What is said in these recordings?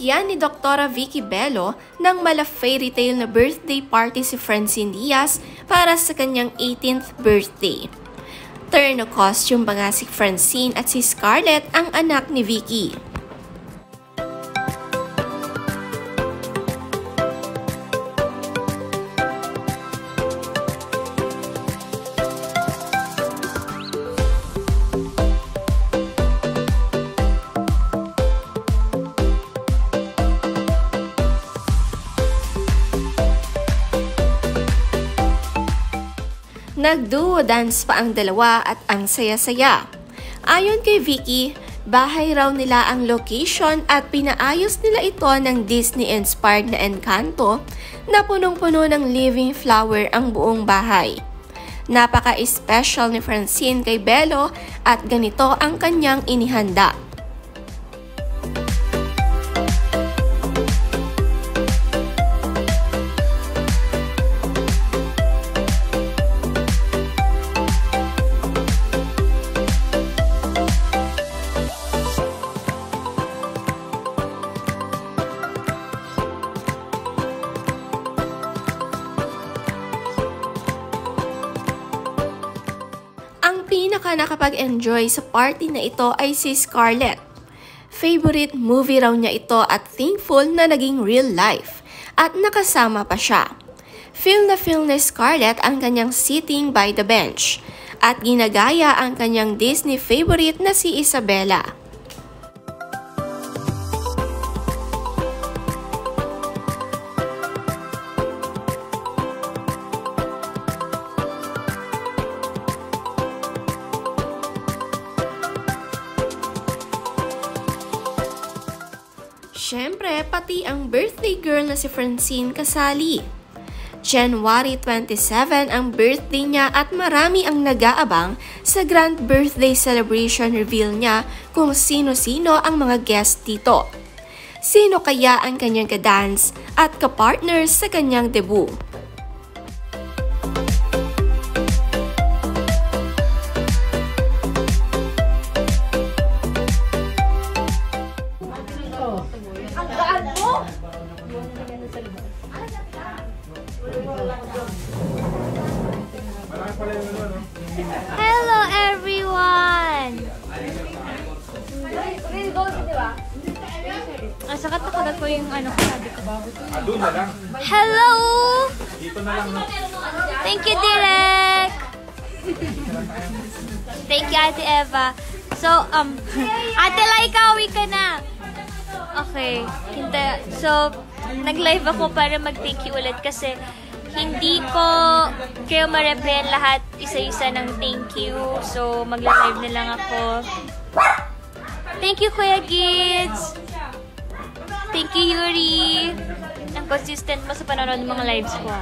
binigyan ni Dr. Vicky Bello ng mala fairy tale na birthday party si Francine Diaz para sa kanyang 18th birthday. Turn o costume ba nga si Francine at si Scarlett ang anak ni Vicky? Nag-duo dance pa ang dalawa at ang saya-saya. Ayon kay Vicky, bahay raw nila ang location at pinaayos nila ito ng Disney-inspired na Encanto na punong-puno ng living flower ang buong bahay. Napaka-special ni Francine kay Bello at ganito ang kanyang inihanda. Ang pinaka nakapag-enjoy sa party na ito ay si Scarlett. Favorite movie raw niya ito at thankful na naging real life at nakasama pa siya. Feel ni Scarlett ang kanyang sitting by the bench at ginagaya ang kanyang Disney favorite na si Isabella. Siyempre, pati ang birthday girl na si Francine kasali. January 27 ang birthday niya at marami ang nag-aabang sa grand birthday celebration reveal niya kung sino-sino ang mga guest dito. Sino kaya ang kanyang ka-dance at ka-partner sa kanyang debut? Hello everyone! Sakat ako na po yung ano ko sabi ko. Hello! Thank you, Direk! Thank you, Ate Eva. So, Ate Laika, uwi ka na! Okay. So, nag-live ako para mag-thank you ulit kasi hindi ko kayo ma-replyan lahat isa-isa ng thank you. So, magla-live na lang ako. Thank you, Kuya Gids! Thank you, Yuri! Ang consistent mo sa panonood ng mga lives ko.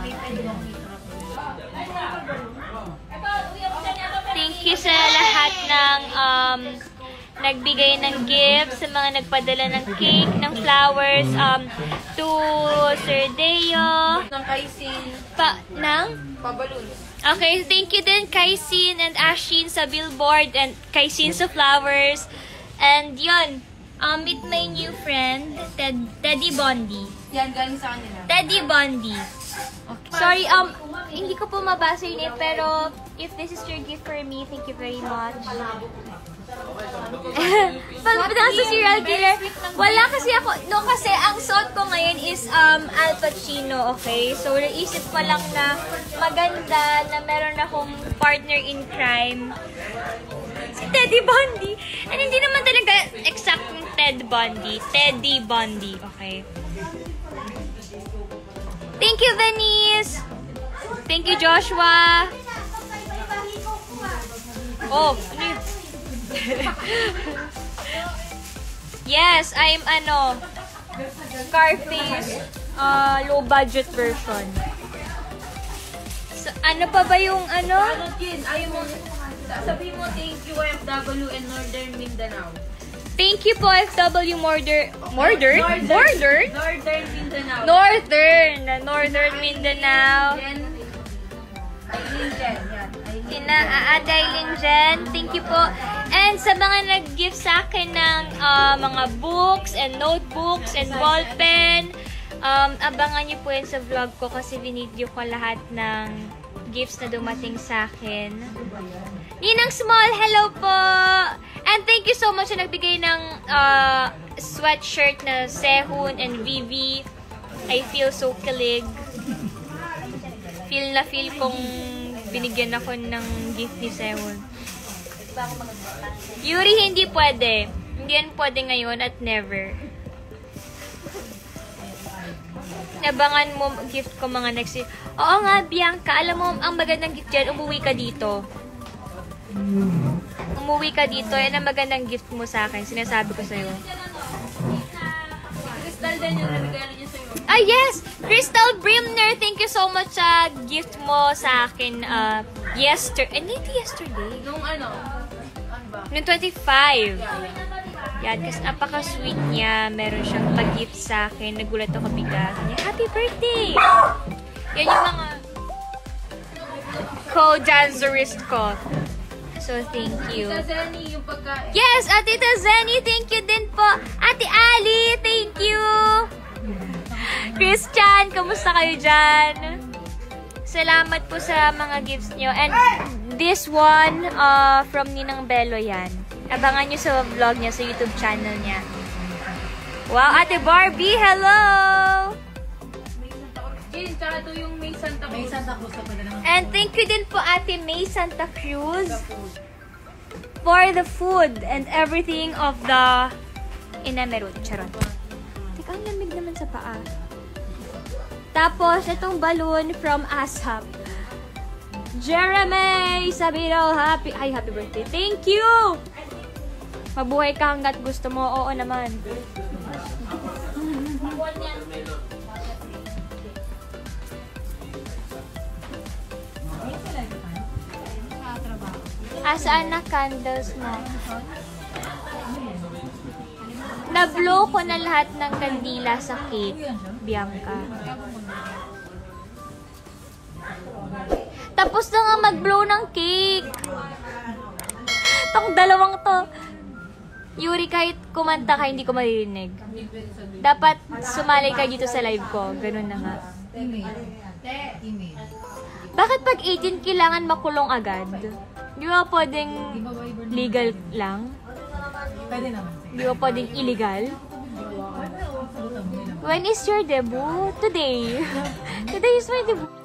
Thank you sa lahat ng nagbigay ng gifts, sa mga nagpadala ng cake, ng flowers, to Sir Deo. Ng Kaisin. Paballoons. Okay, thank you din Kaisin and Ashin sa billboard and Kaisin sa flowers. And yun, meet my new friend, Teddy Bondi. Yan, galing sa kanila. Teddy Bondi. Okay. Sorry, hindi ko po mabasa yun eh, pero if this is your gift for me, thank you very much. Pagpatang sa serial killer, wala kasi ako, no, kasi ang suot ko ngayon is Al Pacino, okay? So, naisip ko lang na maganda na meron akong partner in crime, si Teddy Bondi. And hindi naman talaga exact yung Ted Bundy, Teddy Bondi, okay? Thank you, Venice! Thank you, Joshua! Oh, ano yun? Yes, I'm Scarface low budget version. So, ano pa ba yung Ayaw mo, sabihin mo thank you OFW and Northern Mindanao. Thank you po FW Northern Mindanao. Northern Mindanao. Aileen Jen. Ate Aileen Jen, thank you po. And sa mga nag-gift sa akin ng mga books and notebooks and ballpen, abangan niyo po yan sa vlog ko kasi binidyo ko lahat ng gifts na dumating sa akin. Ninang Small, hello po! And thank you so much na nagbigay ng sweatshirt na Sehun and Vivi. I feel so kilig. Feel na feel kong binigyan ako ng gift ni Sehun. Yuri, hindi pwede. Hindi yan pwede ngayon at never. Abangan mo gift ko mga next year. Oo nga, Bianca. Alam mo, ang magandang gift dyan, umuwi ka dito. Umuwi ka dito. Yan ang magandang gift mo sa akin. Sinasabi ko sa'yo. Crystal din yung nabigyan niyo sa'yo. Ah, yes! Crystal Brimner, thank you so much sa gift mo sa akin yesterday. Hindi yesterday. Nung ano ba? Noong 25. Yan, kasi napaka-sweet niya. Meron siyang pag-gift sa akin. Nagulat ako bigla. Happy birthday! Yan yung mga co-dancerist ko. So, thank you. Sa Zenny, yung pagkain. Yes, Ate Zenny, thank you din po. Ate Ali, thank you. Christian, kamusta kayo dyan? Salamat po sa mga gifts nyo. And this one, from Ninang Bello yan. Abangan nyo sa vlog niya, sa YouTube channel niya. Wow, Ate Barbie, hello! Jin, tsaka ito yung May Santa Cruz. May Santa Cruz ka pala naman. And thank you din po Ate May Santa Cruz for the food and everything of the Inamerut. Charot. Teka, ang lamig naman sa paa. Tapos, itong balloon from ASAP. Jeremy Sabino, happy birthday. Thank you! Mabuhay ka hanggat gusto mo. Oo naman. Asaan na candles mo? Na-blow ko na lahat ng kandila sa cake, Bianca. Tapos na nga mag-blow ng cake. Tong dalawang to. Yuri, kahit kumanta ka, hindi ko maririnig. Dapat sumali ka dito sa live ko. Ganun na nga. Bakit pag 18 kailangan makulong agad? Di ba pwedeng legal lang? Pwede naman. Di ba pwedeng illegal? When is your debut? Today. Today is my debut.